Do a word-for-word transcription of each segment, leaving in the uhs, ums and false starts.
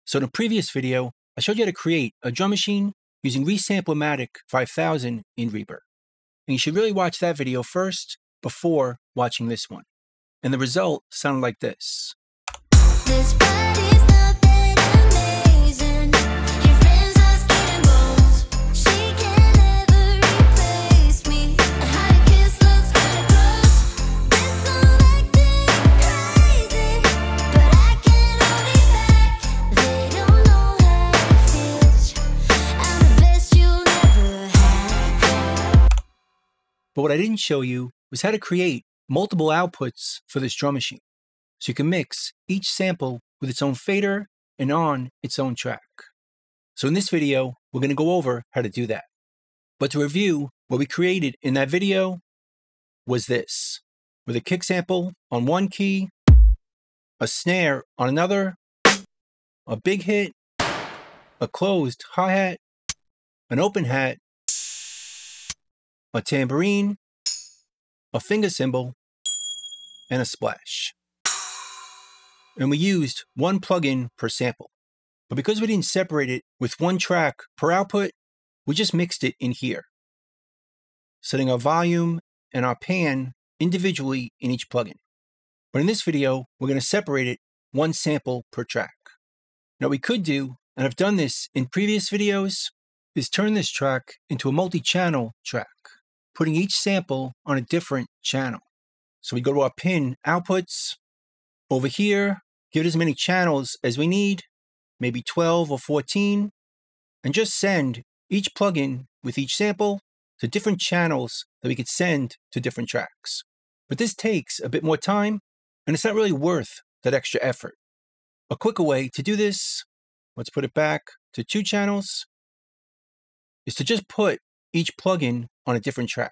So in a previous video, I showed you how to create a drum machine using Resample-O-Matic five thousand in Reaper. And you should really watch that video first before watching this one. And the result sounded like this. This body's nothing amazing. Your friends are skin and bones. She can never replace me. A high kiss looks kinda gross. This song acting crazy, but I can't hold it back. They don't know how it feels. I'm the best you'll never have. But what I didn't show you was how to create multiple outputs for this drum machine, so you can mix each sample with its own fader and on its own track. So in this video, we're going to go over how to do that. But to review, what we created in that video was this, with a kick sample on one key, a snare on another, a big hit, a closed hi-hat, an open hat, a tambourine, a finger cymbal, and a splash. And we used one plugin per sample. But because we didn't separate it with one track per output, we just mixed it in here, setting our volume and our pan individually in each plugin. But in this video, we're going to separate it one sample per track. Now, what we could do, and I've done this in previous videos, is turn this track into a multi-channel track, putting each sample on a different channel. So we go to our pin outputs, over here, give it as many channels as we need, maybe twelve or fourteen, and just send each plugin with each sample to different channels that we could send to different tracks. But this takes a bit more time, and it's not really worth that extra effort. A quicker way to do this, let's put it back to two channels, is to just put each plugin on a different track,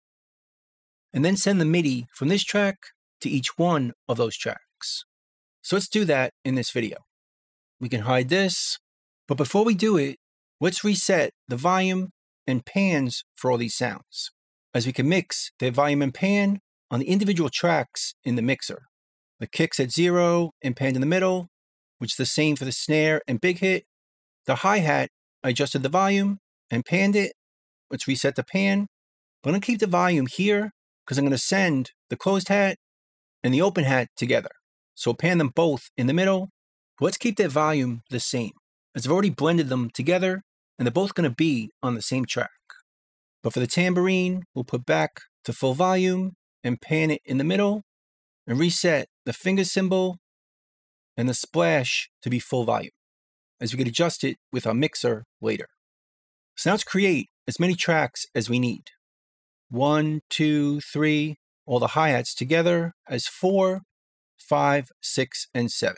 and then send the MIDI from this track to each one of those tracks. So let's do that in this video. We can hide this, but before we do it, let's reset the volume and pans for all these sounds, as we can mix their volume and pan on the individual tracks in the mixer. The kick's at zero and panned in the middle, which is the same for the snare and big hit. The hi-hat, I adjusted the volume and panned it. Let's reset the pan. But I'm going to keep the volume here because I'm going to send the closed hat and the open hat together. So pan them both in the middle. But let's keep that volume the same, as I've already blended them together and they're both going to be on the same track. But for the tambourine, we'll put back to full volume and pan it in the middle and reset the finger cymbal and the splash to be full volume, as we could adjust it with our mixer later. So now let's create as many tracks as we need. One, two, three, all the hi-hats together as four, five, six, and seven.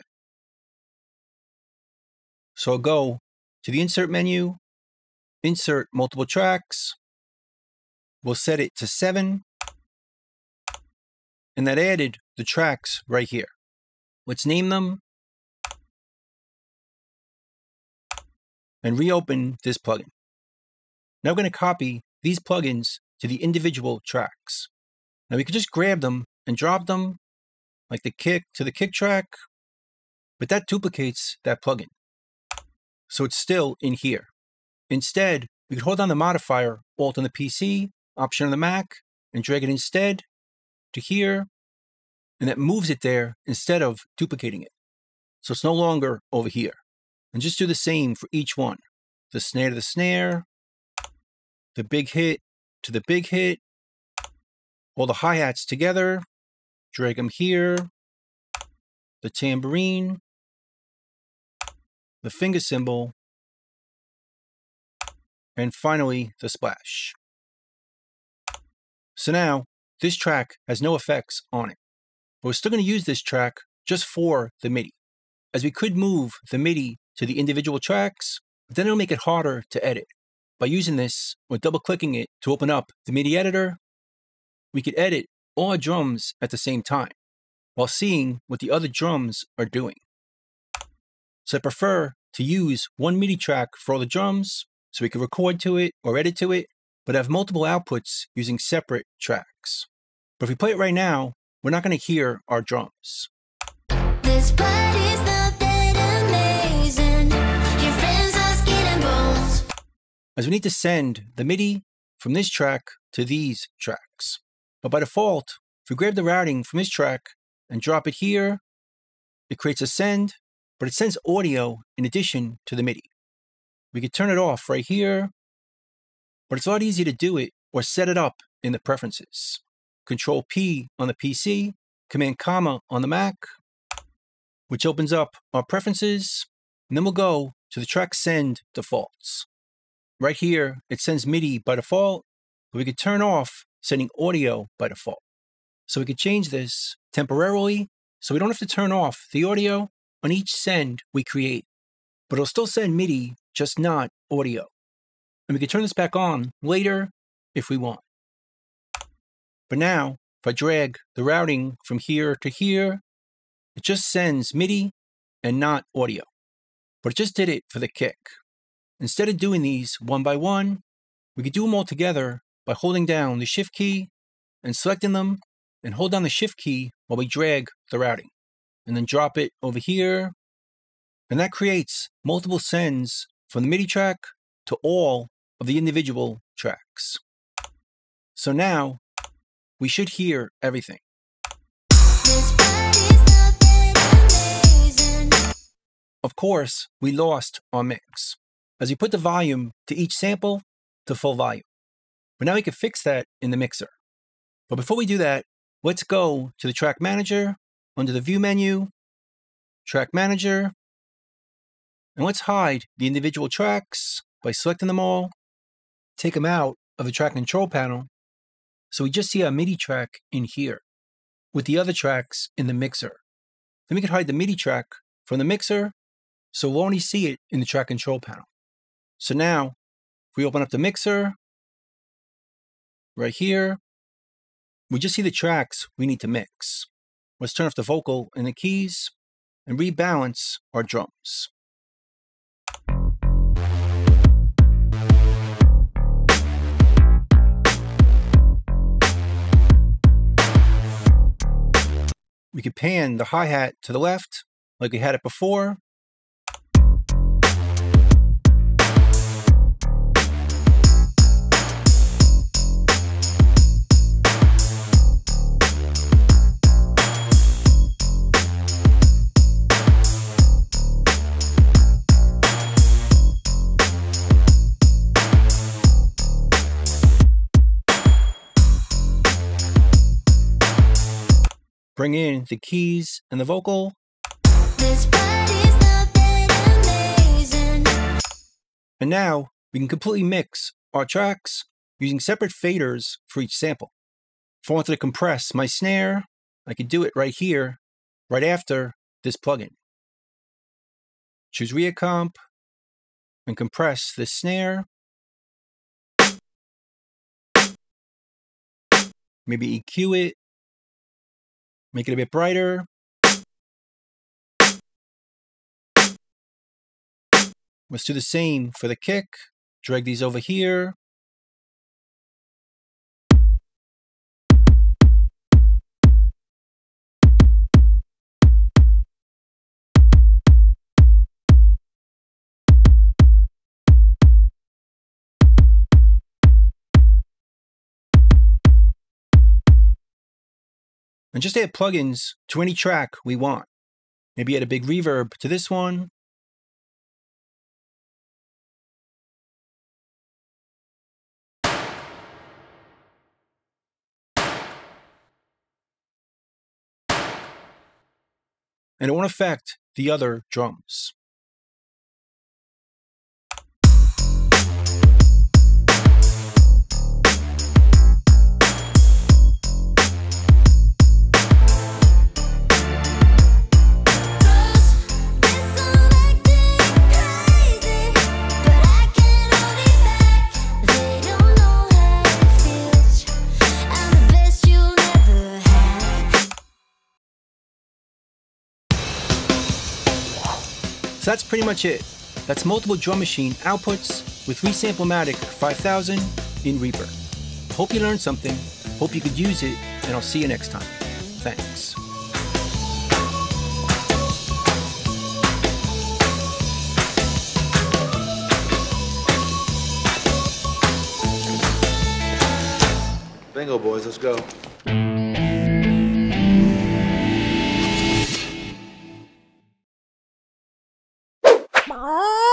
So I'll go to the insert menu, insert multiple tracks. We'll set it to seven. And that added the tracks right here. Let's name them and reopen this plugin. Now we're going to copy these plugins to the individual tracks. Now we could just grab them and drop them, like the kick to the kick track, but that duplicates that plugin, so it's still in here. Instead, we could hold down the modifier, Alt on the P C, Option on the Mac, and drag it instead to here, and that moves it there instead of duplicating it. So it's no longer over here. And just do the same for each one. The snare to the snare, the big hit to the big hit, all the hi-hats together, drag them here, the tambourine, the finger cymbal, and finally the splash. So now, this track has no effects on it, but we're still going to use this track just for the MIDI, as we could move the MIDI to the individual tracks, but then it'll make it harder to edit. By using this, or double-clicking it to open up the MIDI editor, we could edit all our drums at the same time, while seeing what the other drums are doing. So I prefer to use one MIDI track for all the drums, so we can record to it or edit to it, but have multiple outputs using separate tracks. But if we play it right now, we're not going to hear our drums. This body's nothing amazing. as we need to send the MIDI from this track to these tracks. But by default, if we grab the routing from this track and drop it here, it creates a send, but it sends audio in addition to the MIDI. We could turn it off right here, but it's a lot easier to do it or set it up in the preferences. Control P on the P C, Command comma on the Mac, which opens up our preferences, and then we'll go to the track send defaults. Right here, it sends MIDI by default, but we could turn off sending audio by default. So we could change this temporarily, so we don't have to turn off the audio on each send we create, but it'll still send MIDI, just not audio. And we can turn this back on later if we want. But now, if I drag the routing from here to here, it just sends MIDI and not audio. But it just did it for the kick. Instead of doing these one by one, we could do them all together by holding down the Shift key and selecting them, and hold down the Shift key while we drag the routing, and then drop it over here. And that creates multiple sends from the MIDI track to all of the individual tracks. So now, we should hear everything. This body's nothing amazing. Of course, we lost our mix, as we put the volume to each sample to full volume. But now we can fix that in the mixer. But before we do that, let's go to the Track Manager, under the View menu, Track Manager, and let's hide the individual tracks by selecting them all, take them out of the track control panel, so we just see our MIDI track in here, with the other tracks in the mixer. Then we can hide the MIDI track from the mixer, so we'll only see it in the track control panel. So now, if we open up the mixer, right here, we just see the tracks we need to mix. Let's turn off the vocal and the keys, and rebalance our drums. We could pan the hi-hat to the left, like we had it before. Bring in the keys and the vocal. This body's nothing amazing. And now we can completely mix our tracks using separate faders for each sample. If I wanted to compress my snare, I could do it right here, right after this plugin. Choose Reacomp and compress this snare. Maybe E Q it. Make it a bit brighter. Let's do the same for the kick. Drag these over here. And just add plugins to any track we want. Maybe add a big reverb to this one. And it won't affect the other drums. So that's pretty much it. That's multiple drum machine outputs with Resamplematic five thousand in Reaper. Hope you learned something, hope you could use it, and I'll see you next time. Thanks. Bingo, boys, let's go. Bye.